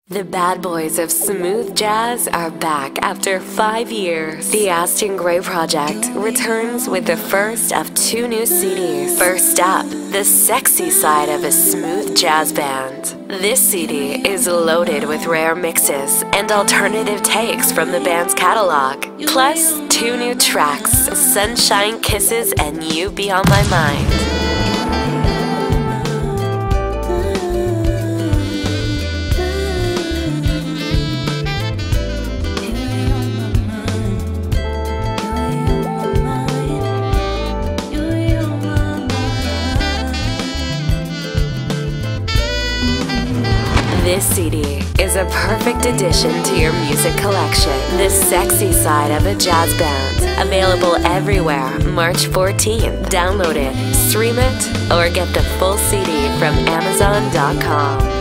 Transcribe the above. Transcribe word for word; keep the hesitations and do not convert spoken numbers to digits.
The bad boys of smooth jazz are back after five years. The Aston Project returns with the first of two new C Ds. First up, the sexy side of a smooth jazz band. This C D is loaded with rare mixes and alternative takes from the band's catalog, plus two new tracks, Sunshine Kisses and You Be On My Mind. This C D is a perfect addition to your music collection. The sexy side of a jazz band. Available everywhere March fourteenth. Download it, stream it, or get the full C D from Amazon dot com.